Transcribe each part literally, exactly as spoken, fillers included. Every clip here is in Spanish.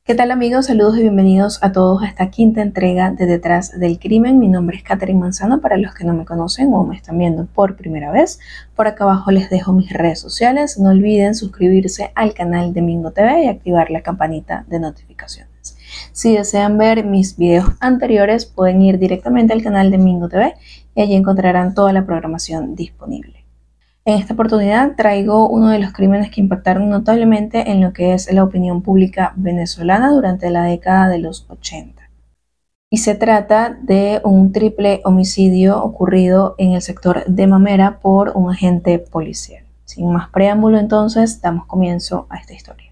¿Qué tal amigos? Saludos y bienvenidos a todos a esta quinta entrega de Detrás del Crimen. Mi nombre es Catherine Manzano, para los que no me conocen o me están viendo por primera vez. Por acá abajo les dejo mis redes sociales. No olviden suscribirse al canal de Mingo T V y activar la campanita de notificaciones. Si desean ver mis videos anteriores, pueden ir directamente al canal de Mingo T V y allí encontrarán toda la programación disponible. En esta oportunidad traigo uno de los crímenes que impactaron notablemente en lo que es la opinión pública venezolana durante la década de los ochenta. Y se trata de un triple homicidio ocurrido en el sector de Mamera por un agente policial. Sin más preámbulo, entonces, damos comienzo a esta historia.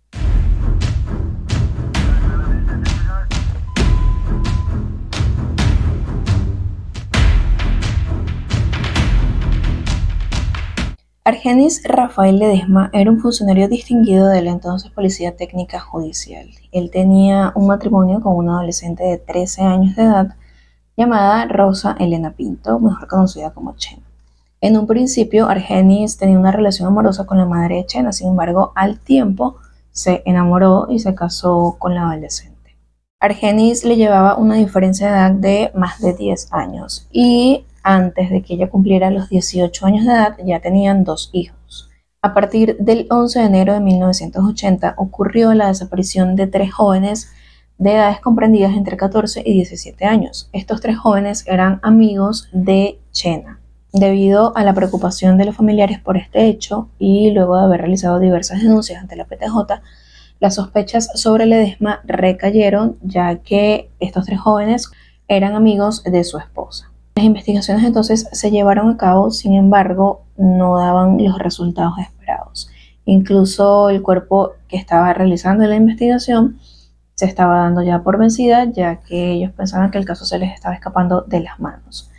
Argenis Rafael Ledesma era un funcionario distinguido de la entonces Policía Técnica Judicial. Él tenía un matrimonio con una adolescente de trece años de edad llamada Rosa Elena Pinto, mejor conocida como Chena. En un principio, Argenis tenía una relación amorosa con la madre de Chena, sin embargo, al tiempo se enamoró y se casó con la adolescente. Argenis le llevaba una diferencia de edad de más de diez años y antes de que ella cumpliera los dieciocho años de edad ya tenían dos hijos. A partir del once de enero de mil novecientos ochenta ocurrió la desaparición de tres jóvenes de edades comprendidas entre catorce y diecisiete años. Estos tres jóvenes eran amigos de Chena. Debido a la preocupación de los familiares por este hecho y luego de haber realizado diversas denuncias ante la P T J, las sospechas sobre Ledesma recayeron, ya que estos tres jóvenes eran amigos de su esposa. Las investigaciones entonces se llevaron a cabo, sin embargo, no daban los resultados esperados. Incluso el cuerpo que estaba realizando la investigación se estaba dando ya por vencida, ya que ellos pensaban que el caso se les estaba escapando de las manos.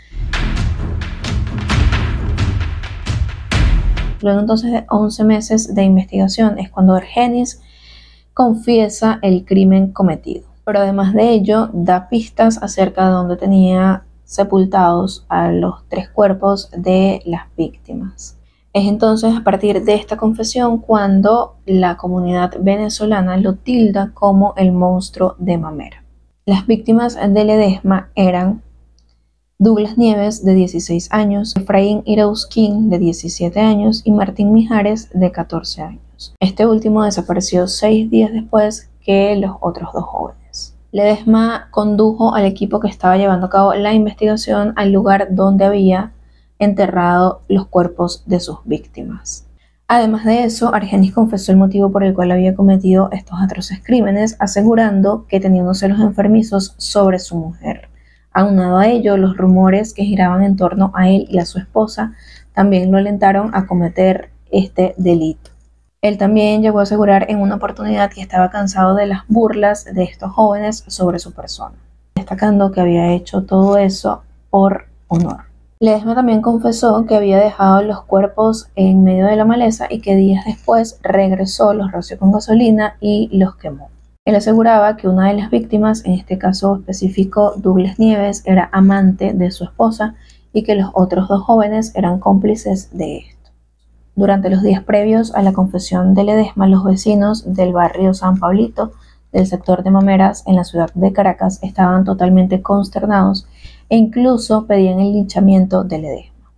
Luego entonces de once meses de investigación es cuando Argenis confiesa el crimen cometido. Pero además de ello, da pistas acerca de dónde tenía sepultados a los tres cuerpos de las víctimas. Es entonces a partir de esta confesión cuando la comunidad venezolana lo tilda como el monstruo de Mamera. Las víctimas de Ledesma eran Douglas Nieves, de dieciséis años, Efraín Irausquín, de diecisiete años, y Martín Mijares, de catorce años. Este último desapareció seis días después que los otros dos jóvenes. Ledesma condujo al equipo que estaba llevando a cabo la investigación al lugar donde había enterrado los cuerpos de sus víctimas. Además de eso, Argenis confesó el motivo por el cual había cometido estos atroces crímenes, asegurando que tenía unos celos enfermizos sobre su mujer. Aunado a ello, los rumores que giraban en torno a él y a su esposa también lo alentaron a cometer este delito. Él también llegó a asegurar en una oportunidad que estaba cansado de las burlas de estos jóvenes sobre su persona, destacando que había hecho todo eso por honor. Ledesma también confesó que había dejado los cuerpos en medio de la maleza y que días después regresó, los roció con gasolina y los quemó. Él aseguraba que una de las víctimas, en este caso específico Douglas Nieves, era amante de su esposa y que los otros dos jóvenes eran cómplices de esto. Durante los días previos a la confesión de Ledesma, los vecinos del barrio San Pablito, del sector de Mameras, en la ciudad de Caracas, estaban totalmente consternados e incluso pedían el linchamiento de Ledesma.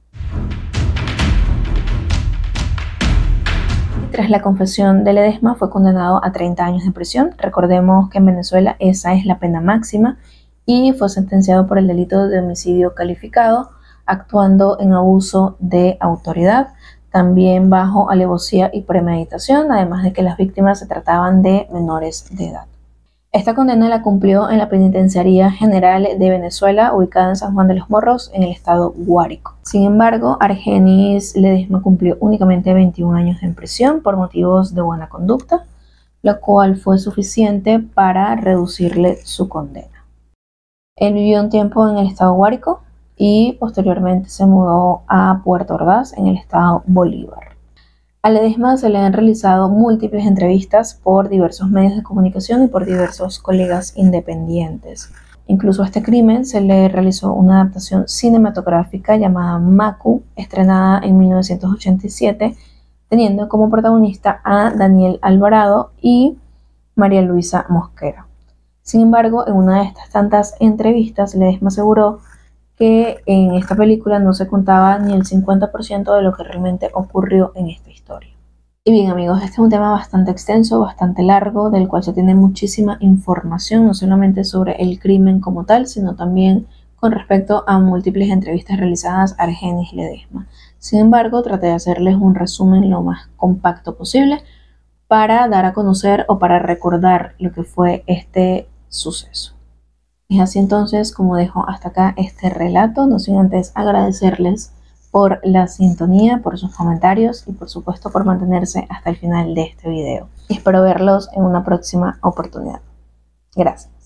Tras la confesión de Ledesma, fue condenado a treinta años de prisión. Recordemos que en Venezuela esa es la pena máxima y fue sentenciado por el delito de homicidio calificado, actuando en abuso de autoridad, también bajo alevosía y premeditación, además de que las víctimas se trataban de menores de edad. Esta condena la cumplió en la Penitenciaría General de Venezuela, ubicada en San Juan de los Morros, en el estado Guárico. Sin embargo, Argenis Ledesma cumplió únicamente veintiún años en prisión por motivos de buena conducta, lo cual fue suficiente para reducirle su condena. Él vivió un tiempo en el estado Guárico y posteriormente se mudó a Puerto Ordaz, en el estado Bolívar. A Ledesma se le han realizado múltiples entrevistas por diversos medios de comunicación y por diversos colegas independientes. Incluso a este crimen se le realizó una adaptación cinematográfica llamada Macu, estrenada en mil novecientos ochenta y siete, teniendo como protagonista a Daniel Alvarado y María Luisa Mosquera. Sin embargo, en una de estas tantas entrevistas, Ledesma aseguró que en esta película no se contaba ni el cincuenta por ciento de lo que realmente ocurrió en esta historia. Y bien amigos, este es un tema bastante extenso, bastante largo, del cual se tiene muchísima información, no solamente sobre el crimen como tal, sino también con respecto a múltiples entrevistas realizadas a Argenis Ledesma. Sin embargo, traté de hacerles un resumen lo más compacto posible para dar a conocer o para recordar lo que fue este suceso. Es así entonces como dejo hasta acá este relato, no sin antes agradecerles por la sintonía, por sus comentarios y por supuesto por mantenerse hasta el final de este video. Espero verlos en una próxima oportunidad. Gracias.